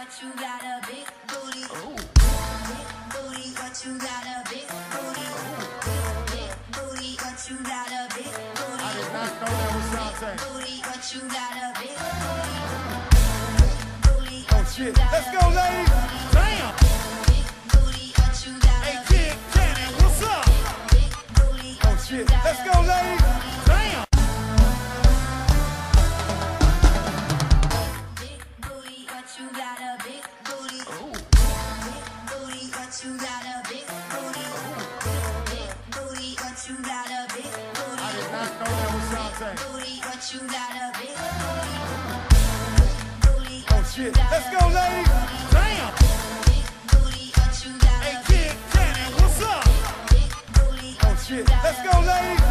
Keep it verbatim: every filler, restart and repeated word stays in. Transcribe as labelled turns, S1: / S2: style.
S1: but you got a big booty. Big booty, but you got a big booty. Big booty, but you got a big booty.
S2: I did not know that was Shantae.
S1: Booty, but you got a big booty.
S2: Oh shit. Let's go, ladies. Damn.
S1: Big booty, but you got
S2: Hey,
S1: a
S2: Kid Cannon, what's up?
S1: big booty.
S2: Oh shit. Let's go, ladies. Damn.
S1: Big booty, but you got a big booty. Big booty, but you got a big booty. Big booty, but you got a big booty.
S2: I did not know that was Shantae.
S1: Booty, but you got a big booty.
S2: Oh shit. Let's go, ladies. Damn.
S1: Big booty, but you got
S2: Hey,
S1: a
S2: Kid Cannon, what's up?
S1: big booty.
S2: Oh shit. Let's go, ladies.